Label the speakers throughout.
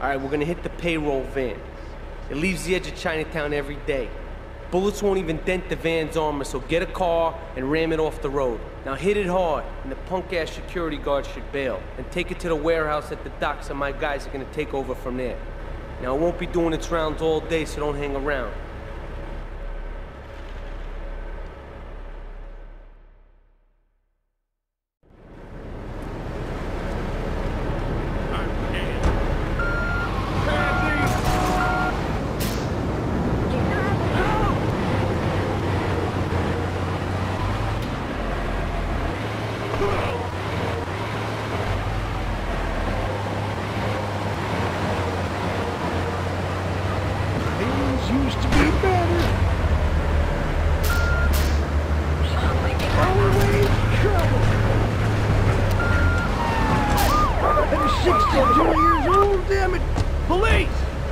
Speaker 1: All right, we're gonna hit the payroll van. It leaves the edge of Chinatown every day. Bullets won't even dent the van's armor, so get a car and ram it off the road. Now hit it hard, and the punk-ass security guard should bail. And take it to the warehouse at the docks, and my guys are gonna take over from there. Now, it won't be doing its rounds all day, so don't hang around.
Speaker 2: Used to be better. Always trouble. I'm 62 years old, damn it. Police!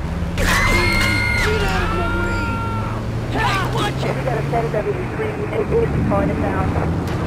Speaker 2: Get out of my way! Hey, watch it! We got a set of W3 and 8 to 4 to town.